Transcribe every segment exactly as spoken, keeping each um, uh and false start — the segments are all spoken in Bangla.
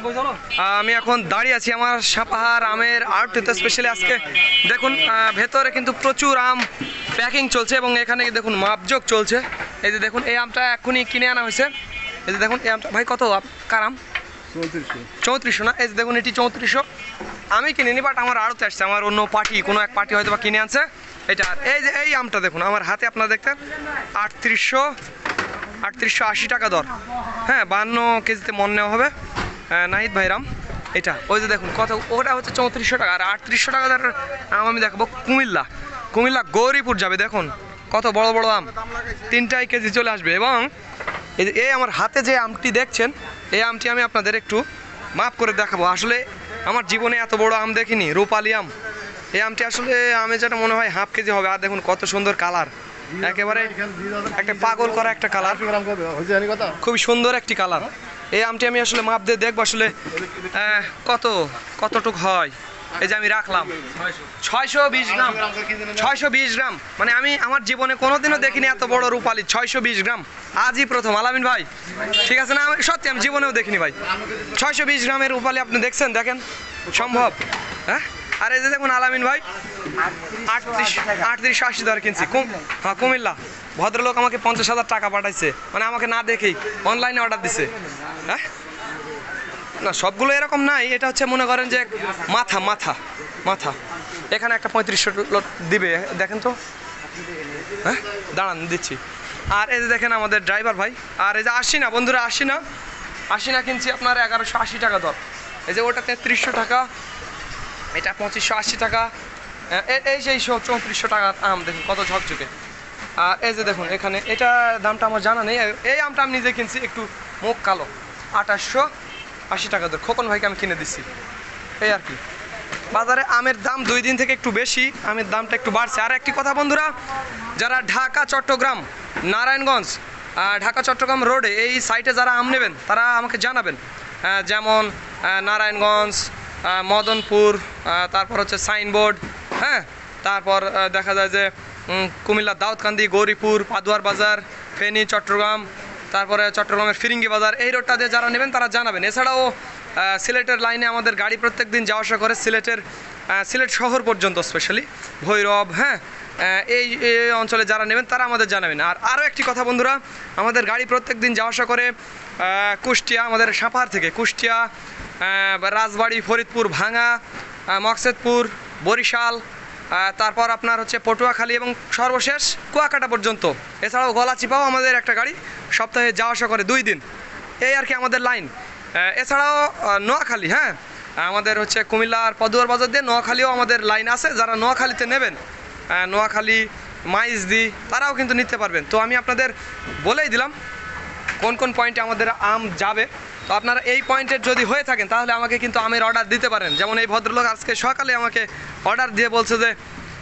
আমি এখন দাঁড়িয়ে আছি আমার সাপাহার আমের আড়তে, স্পেশালি আজকে দেখুন ভেতরে কিন্তু প্রচুর আম প্যাকিং চলছে এবং এখানে দেখুন মাপজোক চলছে। এই যে দেখুন এই আমটা এখনই কিনে আনা হয়েছে। এই যে দেখুন এই আমটা ভাই কত কার আম? চৌত্রিশশো। চৌত্রিশশো না? এই যে দেখুন এটি চৌত্রিশশো। আমি কিনিনি, বাট আমার আড়তে আসছে, আমার অন্য পার্টি কোনো এক পার্টি হয়তো বা কিনে আনছে এটা। আর এই যে এই আমটা দেখুন আমার হাতে, আপনারা দেখতেন আটত্রিশশো আটত্রিশশো আশি টাকা দর। হ্যাঁ, বান্ন কেজিতে মন নেওয়া হবে নাহিদ ভাইরাম এটা। ওই যে দেখুন কত, ওটা হচ্ছে চৌত্রিশশো টাকা। আর আটত্রিশশো টাকা দর আম আমি দেখাবো কুমিল্লা, কুমিল্লা গৌরীপুর যাবে। দেখুন কত বড় বড় আম, তিনটাই কেজি চলে আসবে। এবং এই যে এই আমার হাতে যে আমটি দেখছেন, এই আমটি আমি আপনাদের একটু মাপ করে দেখাবো। আসলে আমার জীবনে এত বড় আম দেখিনি, রূপালি আম। এই আমটি আসলে আমি যেটা মনে হয় হাফ কেজি হবে। আর দেখুন কত সুন্দর কালার, একেবারে একটা পাগল করা একটা কালার, খুবই সুন্দর একটি কালার। এই আমটি আমি আসলে মাপ দিয়ে দেখবো আসলে কত কতটুক হয়। এই যে আমি রাখলাম ছয়শো বিশ গ্রাম, ছয়শো বিশ গ্রাম মানে আমি আমার জীবনে কোনোদিনও দেখিনি এত বড় রূপালি। ছয়শো বিশ গ্রাম আজই প্রথম। আলামিন ভাই ঠিক আছে না? আমি সত্যি আমি জীবনেও দেখিনি ভাই ছয়শো বিশ গ্রামের রূপালি। আপনি দেখছেন? দেখেন সম্ভব? হ্যাঁ। আর এই যে দেখুন আলামিন ভাই আটত্রিশ আটত্রিশশো আশি দর কিনছি। হ্যাঁ, কুমিল্লা। ভদ্রলোক আমাকে পঞ্চাশ হাজার টাকা পাঠাইছে, মানে আমাকে না দেখেই অনলাইনে অর্ডার দিছে। হ্যাঁ না, সবগুলো এরকম নাই। এটা হচ্ছে মনে করেন যে মাথা মাথা মাথা এখানে একটা পঁয়ত্রিশশো দিবে, দেখেন তো। হ্যাঁ দাঁড়ান দিচ্ছি। আর এই যে দেখেন আমাদের ড্রাইভার ভাই। আর এই যে আশি না বন্ধুরা, আশি না আশি না কিনছি আপনার এগারোশো আশি টাকা দর। এই যে ওটা তেত্রিশশো টাকা, এটা পঁচিশশো আশি টাকা, এই সেই সব চৌত্রিশশো টাকা আম। দেখুন কত ঝকঝকে। আর এই যে দেখুন এখানে এটা দামটা আমার জানা নেই। এই আমটা আমি নিজে কিনছি, একটু মুখ কালো, আঠাশশো আশি টাকা দর। খোকন ভাইকে আমি কিনে দিচ্ছি। এই আর কি, বাজারে আমের দাম দুই দিন থেকে একটু বেশি, আমের দামটা একটু বাড়ছে। আর একটি কথা বন্ধুরা, যারা ঢাকা চট্টগ্রাম নারায়ণগঞ্জ ঢাকা চট্টগ্রাম রোডে এই সাইটে যারা আম নেবেন তারা আমাকে জানাবেন। যেমন নারায়ণগঞ্জ, মদনপুর, তারপর হচ্ছে সাইনবোর্ড, হ্যাঁ, তারপর দেখা যায় যে কুমিল্লা দাউদকান্দি, গৌরীপুর, পাদুয়ার বাজার, ফেনী, চট্টগ্রাম, তারপরে চট্টগ্রামের ফিরিঙ্গি বাজার, এই রোডটা দিয়ে যারা নেবেন তারা জানাবেন। এছাড়াও সিলেটের লাইনে আমাদের গাড়ি প্রত্যেক দিন যাওয়া আসা করে, সিলেটের সিলেট শহর পর্যন্ত, স্পেশালি ভৈরব, হ্যাঁ, এই অঞ্চলে যারা নেবেন তারা আমাদের জানাবেন। আর আরও একটি কথা বন্ধুরা, আমাদের গাড়ি প্রত্যেক দিন যাওয়া আসা করে কুষ্টিয়া, আমাদের সাপাহার থেকে কুষ্টিয়া, রাজবাড়ি, ফরিদপুর, ভাঙা, মকসেদপুর, বরিশাল, তারপর আপনার হচ্ছে পটুয়াখালী এবং সর্বশেষ কুয়াকাটা পর্যন্ত। এছাড়াও গলাচিপাও আমাদের একটা গাড়ি সপ্তাহে যাওয়া আসা করে দুই দিন। এই আর কি আমাদের লাইন। এছাড়াও নোয়াখালী, হ্যাঁ, আমাদের হচ্ছে কুমিল্লার পদুয়ার বাজার দিয়ে নোয়াখালীও আমাদের লাইন আছে। যারা নোয়াখালীতে নেবেন, নোয়াখালী, মাইজদি, তারাও কিন্তু নিতে পারবেন। তো আমি আপনাদের বলেই দিলাম কোন কোন পয়েন্টে আমাদের আম যাবে। তো আপনারা এই পয়েন্টের যদি হয়ে থাকেন তাহলে আমাকে কিন্তু আমের অর্ডার দিতে পারেন। যেমন এই ভদ্রলোক আজকে সকালে আমাকে অর্ডার দিয়ে বলছে যে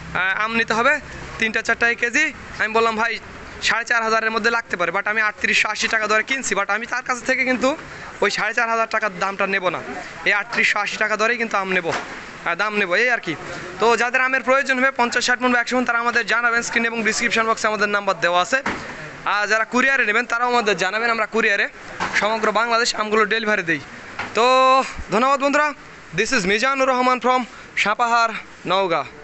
আম নিতে হবে তিনটা চারটায় কেজি। আমি বললাম ভাই সাড়ে চার হাজারের মধ্যে লাগতে পারে, বাট আমি আটত্রিশশো আশি টাকা দরে কিনছি। বাট আমি তার কাছ থেকে কিন্তু ওই সাড়ে চার হাজার টাকার দামটা নেব না, এই আটত্রিশশো আশি টাকা দরেই কিন্তু আম নেব, দাম নেব, এই আর কি। তো যাদের আমের প্রয়োজন হবে পঞ্চাশ ষাট মন বা একশো মন, তারা আমাদের জানাবেন। স্ক্রিন এবং ডিসক্রিপশন বক্সে আমাদের নাম্বার দেওয়া আছে। আর যারা কুরিয়ারে নেবেন তারাও আমাদের জানাবেন, আমরা কুরিয়ারে সমগ্র বাংলাদেশ আমগুলো ডেলিভারি দিই। তো ধন্যবাদ বন্ধুরা, this is Mizanur Rahman from Sapahar, Naogaon.